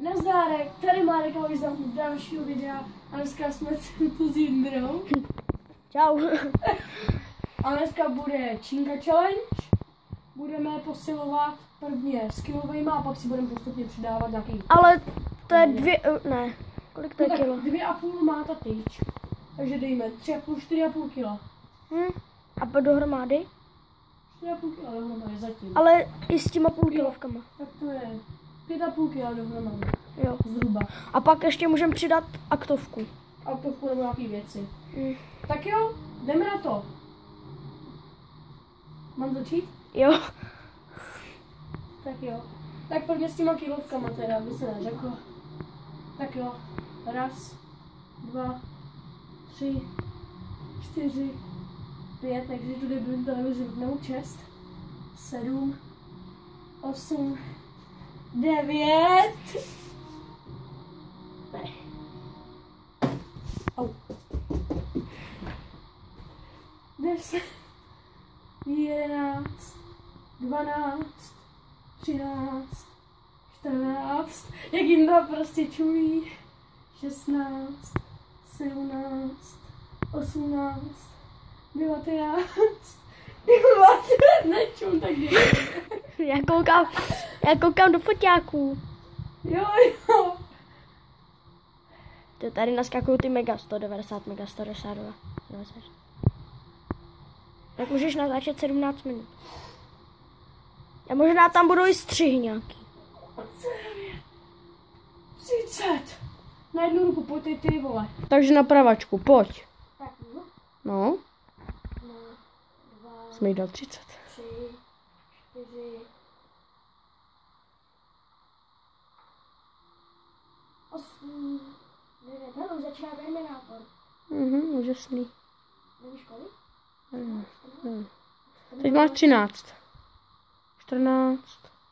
Nazdárek, tady Marek, ahoj z dalšího videa a dneska jsme tu s Jindrou. Čau. A dneska bude Činka challenge. Budeme posilovat prvně s kilovejma a pak si budeme postupně přidávat nějaký. Ale to je ne, kolik to je kilo? 2,5 má ta tyč. Takže dejme 3,5, 4,5 kila. A pak dohromady? 4,5 kila dohromady zatím. Ale i s těma půl kilovkama. Tak to je 5,5 kila dohromady. Jo. Zhruba. A pak ještě můžeme přidat aktovku. Aktovku nebo nějaký věci. Tak jo, jdeme na to. Mám začít? Jo. Tak jo. Tak pojďme s těma kilovkama teda, aby se neřeklo. Tak jo. 1, 2, 3, 4, 5, takže tu debilní televizi vypnout 6, 7, 8, 9. Ne. Au. 10, 11, 12, 13, 14, jak jim to prostě čumí, 16, 17, 18, 19, 20, nečum tak Já koukám do foťáků. Jo. To tady naskakují ty mega 190, mega 192. Tak můžeš natáčet 17 minut. A možná tam budou i střihy nějaký. 30. Na jednu ruku, pojď ty vole. Takže na pravačku, pojď. Tak jo. No. 1, 2, Jsme jí dal 30. 3, 4, 8, 9. Hele, začíná Terminátor. Úžasný. Nevíš kolik? Teď máš 13. 14.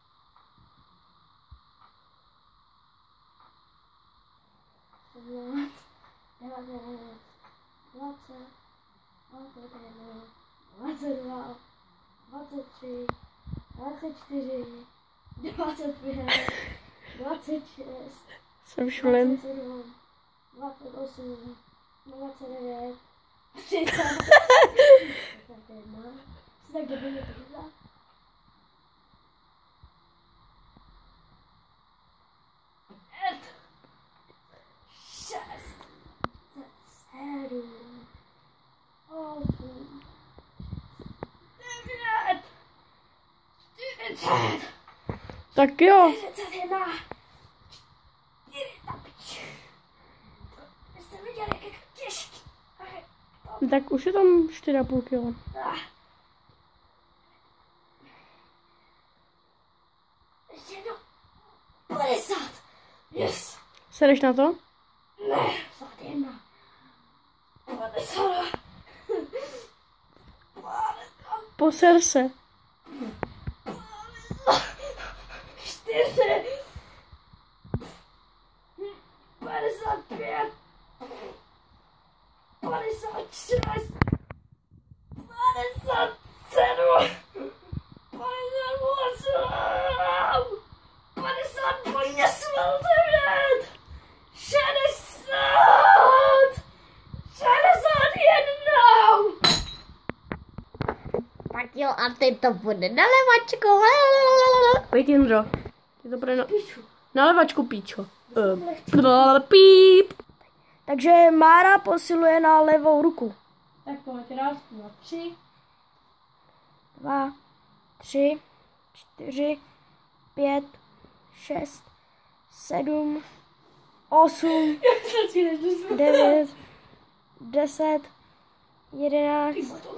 17, 19, 20, 21, 22, 23, 24, 25, 26, Jsem šulem. 27, 28, 29, 30, 31. Jsi tak debilně počítá? 6, 7, 8, 9, 40. Tak jo. 41. 4, ta pič. Vy jste viděli, jak je to těžký. Tak už je tam 4,5 kilo. Ještě jedno. 50. Yes. Sedeš na to? Ne. 51. 52. 50. Poser se. 4, 55, 56, 57, 58, 50, pojďme sval 9, 60, 61. Tak jo, a teď to bude na levačku. Pojď, Jindro. Ty to bude na levačku, píčo. Píp. Takže Mára posiluje na levou ruku. Tak pojď, 1, 2, 3. 2, 3, 4, 5, 6, 7, 8, 9, 10, 11,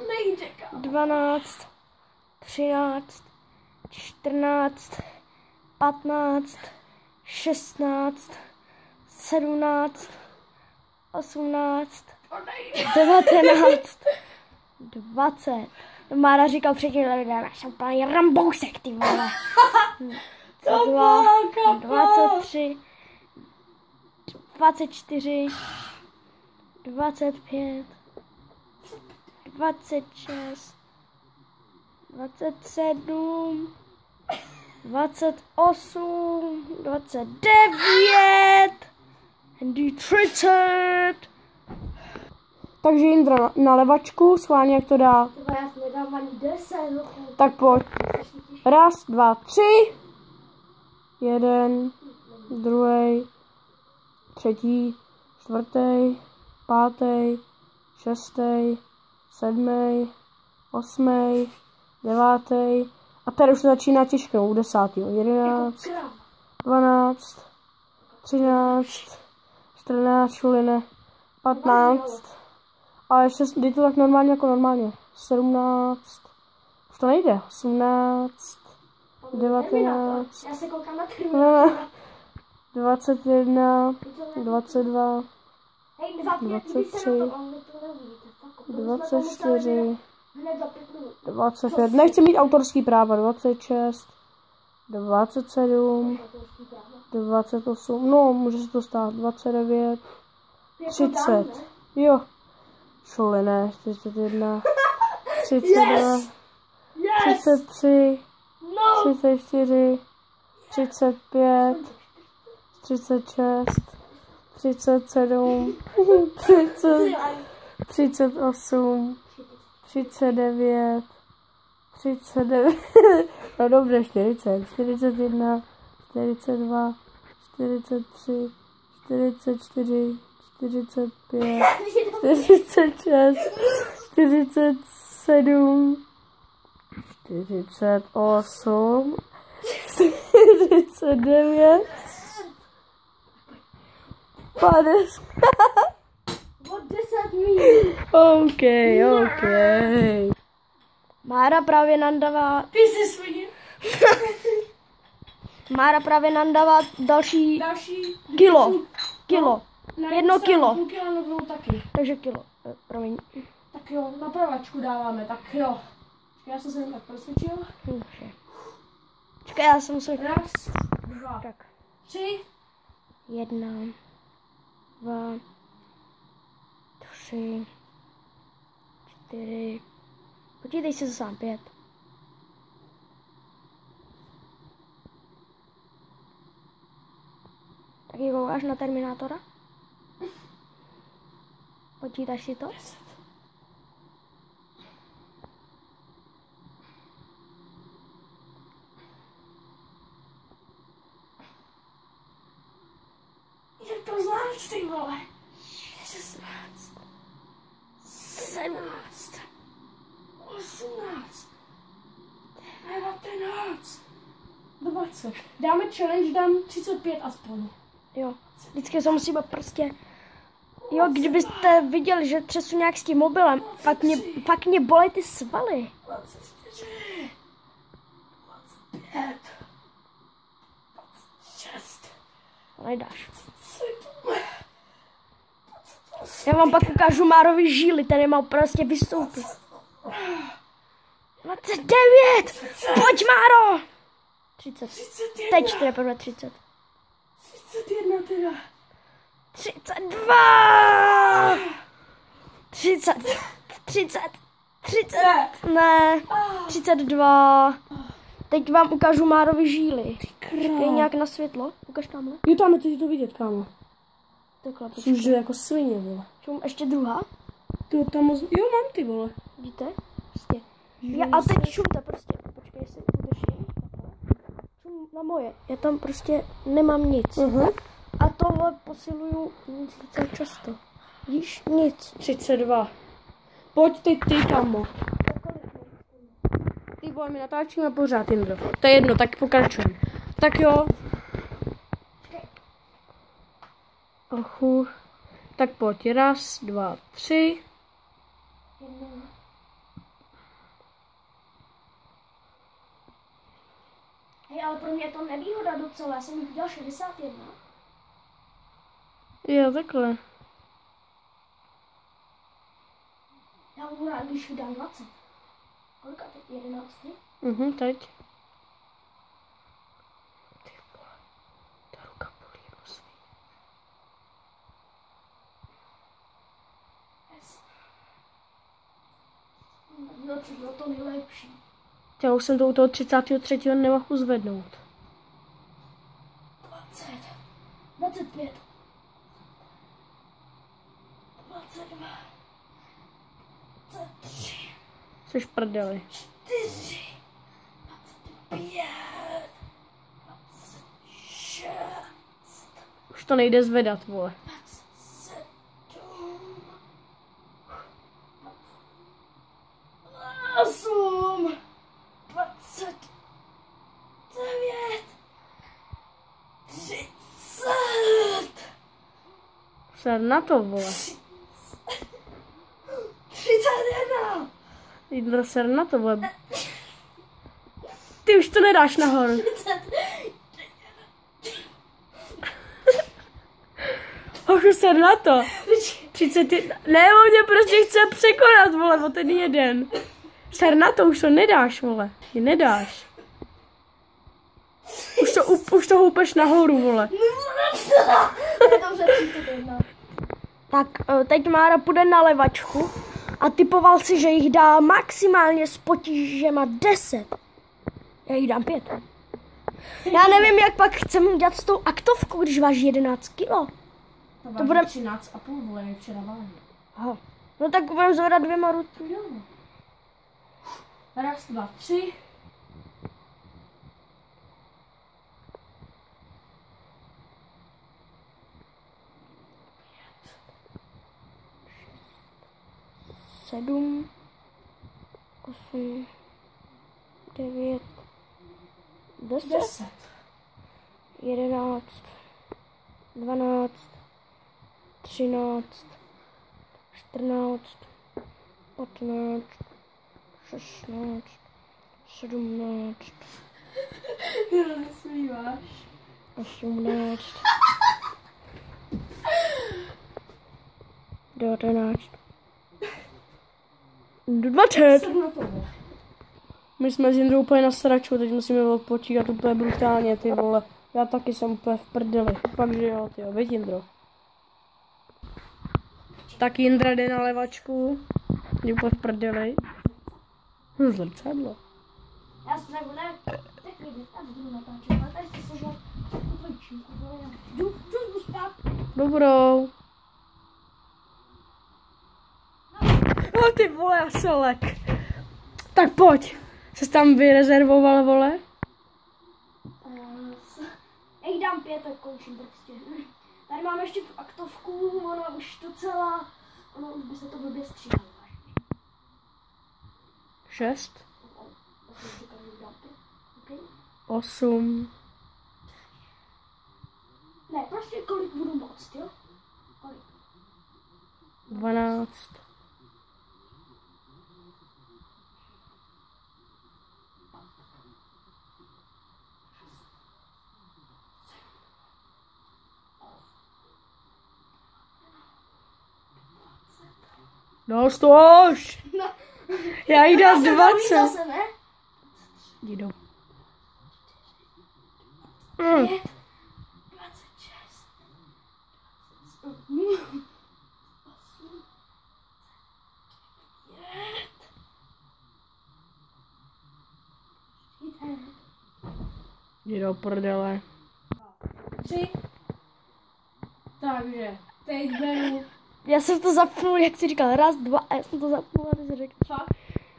12, 13, 14, 15, 16, 17, 18, 19, 20. Mára říkal předtím, že já jsem plný rambousek, ty vole. 23, 24, 25, 26, 27, 28, 29, Andy 30. Takže Jindra na levačku, schválně jak to dá. Já si nedám ani 10. Tak pojď. 1, 2, 3. 1, 2, 3, 4, 5, 6, 7, 8, 9. A tady už to začíná těžkou, 10. 11, 12, 13, 14, šuline, 15. Ale ještě jde to tak normálně jako normálně. 17. Už to nejde. 18. 19. Já se koukám na terminátora. 21. 22. 23. 24. 25. Nechci mít autorský práva. 26. 27. 28. No, může se to stát. 29. 30. Jo. Šuline. 41. 32. 33. 34. 35. 36. 37. 30. 38. 39. 39. No dobře, 40. 41. 42. 43. 44. 45. 46. 47. 48. 49. 50. Od 10 minut. OK. Mára právě nandává. Ty jsi svině. Mára právě nandává další kilo. 1 kilo. Půl kilo nebudou taky. Takže kilo. Promiň. Tak jo, na pravačku dáváme, tak jo. Já jsem se tak prosvědčil. Čekaj, já jsem se... 1, 2, Tak. 3. 1, 2, 3, 4. Počítej si sám 5. Taky koukáš na Terminátora? Počítáš si to? 10. Jak to znáš, ty vole? 16. 17. 18. 19. 20. Dáme challenge, dám 35 aspoň. Jo, vždycky se musíme prostě... Jo, kdybyste viděli, že třesu nějak s tím mobilem, fakt mě bolej ty svaly. 24. 25. 26. Nedáš. Já vám pak ukážu Márovi žíly, ten má prostě vystoupit. 29! Pojď, Máro! 30. 31. Teď teprve 30. 31 teda. 32! 30. 30. 30. Ne. 32. Teď vám ukážu Márovi žíly. Je nějak na světlo? Ukaž tamhle. Jo, tam je to vidět, kámo. Takhle, Což je jako svině, vole. ještě druhá. Jo, tam jo, mám ty, vole. Vidíte? Prostě. A teď šumte prostě. Počkej, jestli udržím. Šum na moje. Já tam prostě nemám nic. A tohle posiluju docela často. Víš? Nic. 32. Pojď ty, kámo. Ty vole, my natáčíme pořád, Jindro. To je jedno, tak pokračujeme. Tak jo. Tak pojď, 1, 2, 3. Hej, ale pro mě je to nevýhoda docela. Já jsem jich udělal 61. Jo, takhle. Já budu rád, když vydám 20. Kolika teď? 11? Teď. Ty vole, ta ruka bolí jako svině. No, to nejlepší. Já už jsem to u toho 33. nemohu zvednout. 20, 25, 22, 23, Což prdeli. 4, 25, 26, Už to nejde zvedat, vole. 27, 28, 29, 30. Ser na to, vole. 31. Jindro, ser na to, vole. Ty už to nedáš nahoru. 30. Hochu, ser na to. 31. Ne, on mě prostě chce překonat, vole, o ten jeden. Ser na to, už to nedáš, vole. Ty nedáš. Už to houpeš nahoru, vole. Dobře, 31. Tak, teď Mára půjde na levačku a typoval si, že jich dá maximálně s potížema 10. Já jich dám 5. Já nevím, jak pak chceme dělat s tou aktovkou, když váží 11 kilo. To bude 13,5, vole, jak včera váží. Aha. No tak budeme zvedat 2 ruky. Jo. 1, 2, 3. Sedm, 8, 9, 10, 11, 12, 13, 14, 15, 16, 17, Jo, nesmíváš. 18, 19, 20. Jsem na to, vole. My jsme s Jindrou úplně na sraču, teď musíme odpočítat úplně brutálně, ty vole. Já taky jsem úplně v prdeli. Fakt, že jo, ty jo, viď, Jindro? Tak Jindra jde na levačku. Je úplně v prdeli. Zrcadlo. Já se nebudu, tak vidím, já budu natáčet, ale tady se složila vejčinku, vole, já jdu spát. Dobrou. No ty vole, já se lek. Tak pojď. Jsi tam vyrezervoval, vole? Já jí dám 5, tak končím prostě. Tady mám ještě tu aktovku, ona už docela, ono už by se to blbě střídalo. 6. 8. Ne, prostě kolik budu moct, jo? Kolik? 12. No, stož! No. Já jí dám 20. Zase, ne? Jdu. 5, 26, 8, 5, Jdi do prdele. 3. Takže, teď beru. Já jsem to zapnul, jak jsi říkal, 1, 2, a já jsem to zapnul a ty jsi řekl. Fakt?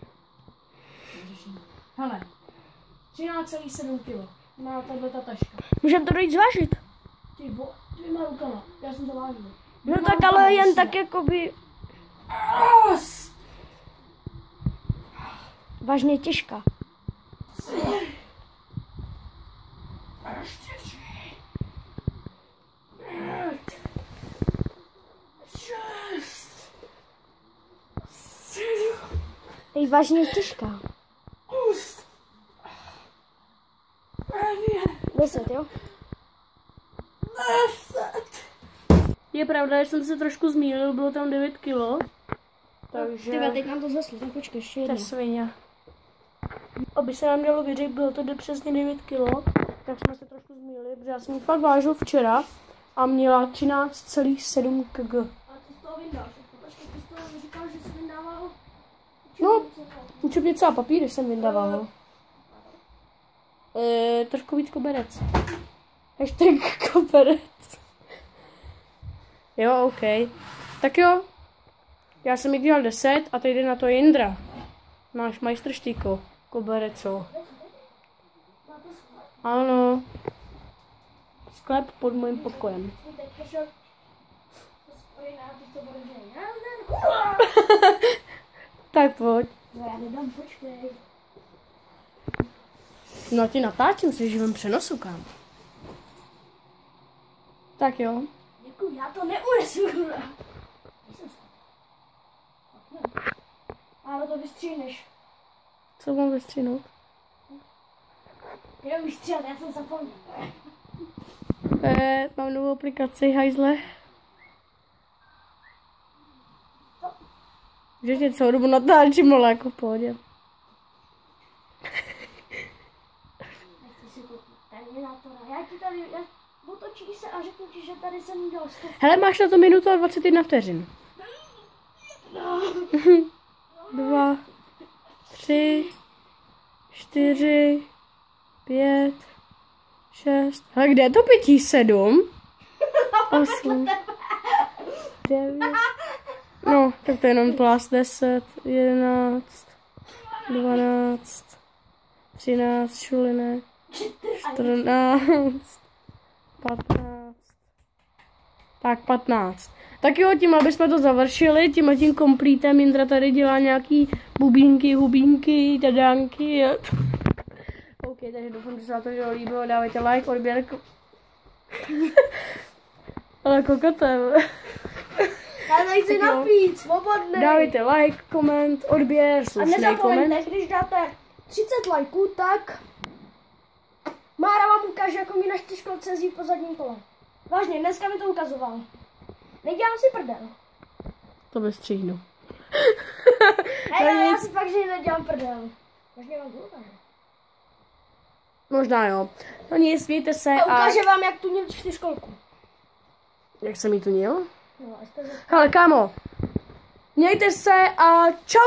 Hele, 13,7 kg má tato taška. Můžeme to dojít zvážit. Ty 2 rukama, já jsem to vážil. No tak ale jen tak jakoby vážně těžká. 4, 5, 6, 7, Je vážně těžká. 8, 9, 10, jo? 10. Je pravda, že jsem se trošku zmýlil, bylo tam 9 kilo. Takže... Tyve, teď nám to zeslo, tak počkej, ještě To jednou. je svině. Aby se nám mělo věřit, bylo to přesně 9 kilo, tak jsme se trošku zmýlili, protože já jsem ji fakt vážil včera a měla 13,7 kg. A ty z toho vyndáš, počkej, ty z toho říkal, že jsi vyndával... No, učebnice a papíry jsem vydával. Trošku víc koberec. Hashtag koberec. Jo, OK. Tak jo. Já jsem jich dělal 10 a teď jde na to Jindra. Náš majstrštíko. Kobereco. Ano. Sklep pod mojím pokojem. Tak pojď. No já nedám, počkej. No ti natáčím si živém přenosu, kam. Tak jo. Děkuji, já to neunesu. Ale to vystříhneš. Co mám vystříhnout? Jo, vystříhat, já jsem zapomněl. Mám novou aplikaci, hajzle. Že tě celou dobu natáčím, ale jako v pohodě. Nechci si koupit Terminátora. Já ti tady, otočí se a řeknu ti, že tady jsem udělal 100. Hele, máš na to minutu a 21 vteřin. 2, 3, 4, 5, 6. Hele, kde je to pití? 7, 8, 9. No, tak to je jenom plás 10, 11, 12, 13, šulinek, 14, 15. Tak 15. Tak jo, tím, aby jsme to završili, tím komplítem Jindra tady dělá nějaký bubínky, hubínky, dadánky. OK, takže doufám, že se vám to líbilo, dávajte like, odběr. Ale kokotem. Já tady chci napít, svobodný. Dávajte like, koment, odběr, A slušný nezapomeňte, koment. když dáte 30 lajků, tak Mára vám ukáže, jako mi na 4 jezdí po zadním kole. Vážně, dneska mi to ukazoval. Nedělám si prdel. To bestříhnu. Hej, já si fakt, že nedělám prdel. Vážně vám to ukáže. Možná jo. No nic, mějte se A a... ukáže vám, jak tu měl 4školku. Jak jsem jí tu měl? No, SPZ. Hele, kámo. Mějte se a čau.